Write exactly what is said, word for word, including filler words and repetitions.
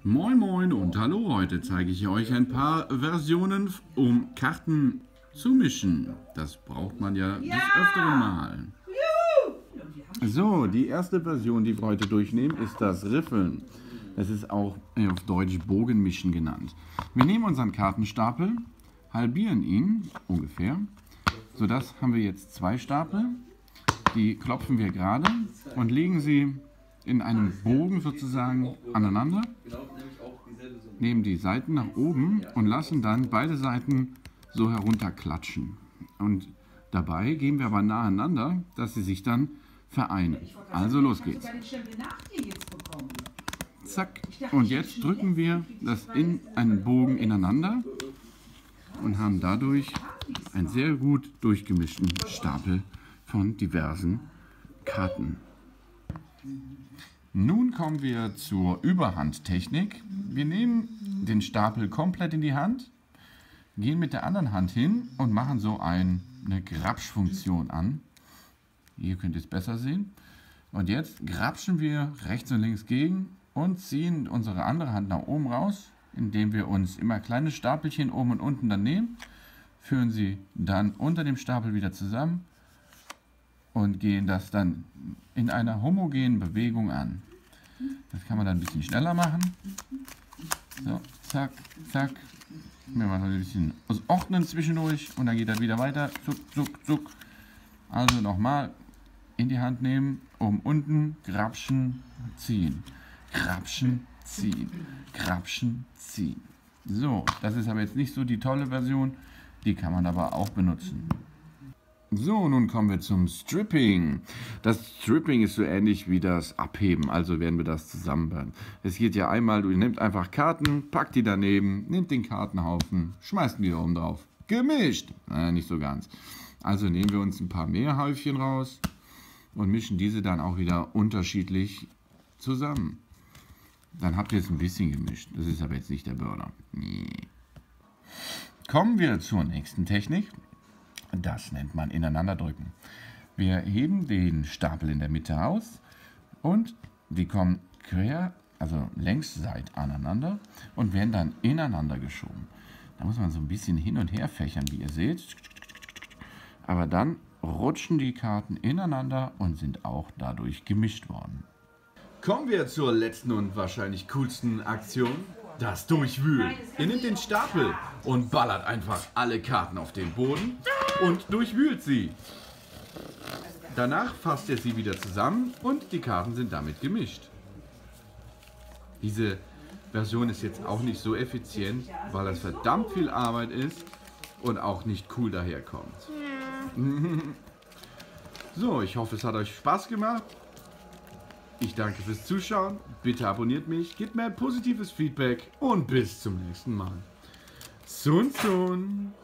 Moin Moin und hallo, heute zeige ich euch ein paar Versionen, um Karten zu mischen. Das braucht man ja des Öfteren mal. So, die erste Version, die wir heute durchnehmen, ist das Riffeln. Es ist auch auf Deutsch Bogenmischen genannt. Wir nehmen unseren Kartenstapel, halbieren ihn ungefähr, sodass haben wir jetzt zwei Stapel. Die klopfen wir gerade und legen sie in einem Bogen sozusagen aneinander, nehmen die Seiten nach oben und lassen dann beide Seiten so herunterklatschen. Und dabei gehen wir aber nacheinander, dass sie sich dann vereinen. Also los geht's. Zack. Und jetzt drücken wir das in einen Bogen ineinander und haben dadurch einen sehr gut durchgemischten Stapel von diversen Karten. Nun kommen wir zur Überhandtechnik. Wir nehmen den Stapel komplett in die Hand, gehen mit der anderen Hand hin und machen so eine Grapschfunktion an. Hier könnt ihr es besser sehen. Und jetzt grapschen wir rechts und links gegen und ziehen unsere andere Hand nach oben raus, indem wir uns immer kleine Stapelchen oben und unten dann nehmen, führen sie dann unter dem Stapel wieder zusammen und gehen das dann in einer homogenen Bewegung an. Das kann man dann ein bisschen schneller machen. So, zack, zack. Wir machen ein bisschen ordnen zwischendurch und dann geht das wieder weiter. Zuck, zuck, zuck. Also nochmal in die Hand nehmen, oben, unten, grapschen, ziehen. Grapschen, ziehen. Grapschen, ziehen. So, das ist aber jetzt nicht so die tolle Version. Die kann man aber auch benutzen. So, nun kommen wir zum Stripping. Das Stripping ist so ähnlich wie das Abheben, also werden wir das zusammenbauen. Es geht ja einmal, du nimmst einfach Karten, packt die daneben, nimmt den Kartenhaufen, schmeißt ihn wieder oben drauf. Gemischt! Äh, nicht so ganz. Also nehmen wir uns ein paar mehr Häufchen raus und mischen diese dann auch wieder unterschiedlich zusammen. Dann habt ihr es ein bisschen gemischt. Das ist aber jetzt nicht der Burner. Nee. Kommen wir zur nächsten Technik. Das nennt man Ineinanderdrücken. Wir heben den Stapel in der Mitte aus und die kommen quer, also längsseit aneinander und werden dann ineinander geschoben. Da muss man so ein bisschen hin und her fächern, wie ihr seht. Aber dann rutschen die Karten ineinander und sind auch dadurch gemischt worden. Kommen wir zur letzten und wahrscheinlich coolsten Aktion. Das Durchwühlen. Ihr nehmt den Stapel und ballert einfach alle Karten auf den Boden und durchwühlt sie. Danach fasst ihr sie wieder zusammen und die Karten sind damit gemischt. Diese Version ist jetzt auch nicht so effizient, weil es verdammt viel Arbeit ist und auch nicht cool daherkommt. So, ich hoffe, es hat euch Spaß gemacht. Ich danke fürs Zuschauen, bitte abonniert mich, gebt mir ein positives Feedback und bis zum nächsten Mal. Sun Sun!